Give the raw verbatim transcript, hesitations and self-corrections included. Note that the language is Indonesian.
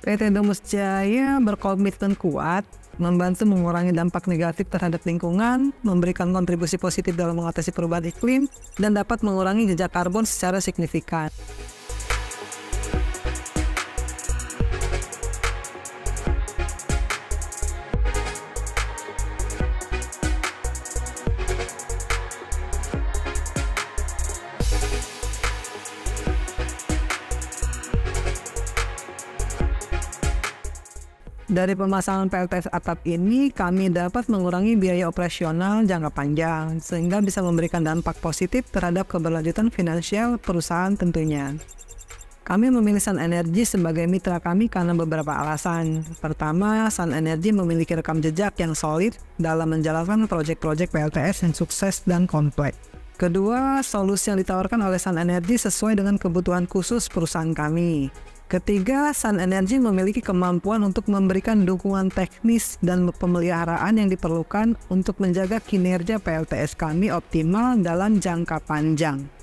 P T Domus Jaya berkomitmen kuat membantu mengurangi dampak negatif terhadap lingkungan, memberikan kontribusi positif dalam mengatasi perubahan iklim, dan dapat mengurangi jejak karbon secara signifikan. Dari pemasangan P L T S atap ini, kami dapat mengurangi biaya operasional jangka panjang, sehingga bisa memberikan dampak positif terhadap keberlanjutan finansial perusahaan tentunya. Kami memilih Sun Energy sebagai mitra kami karena beberapa alasan. Pertama, Sun Energy memiliki rekam jejak yang solid dalam menjalankan proyek-proyek P L T S yang sukses dan kompleks. Kedua, solusi yang ditawarkan oleh Sun Energy sesuai dengan kebutuhan khusus perusahaan kami. Ketiga, Sun Energy memiliki kemampuan untuk memberikan dukungan teknis dan pemeliharaan yang diperlukan untuk menjaga kinerja P L T S kami optimal dalam jangka panjang.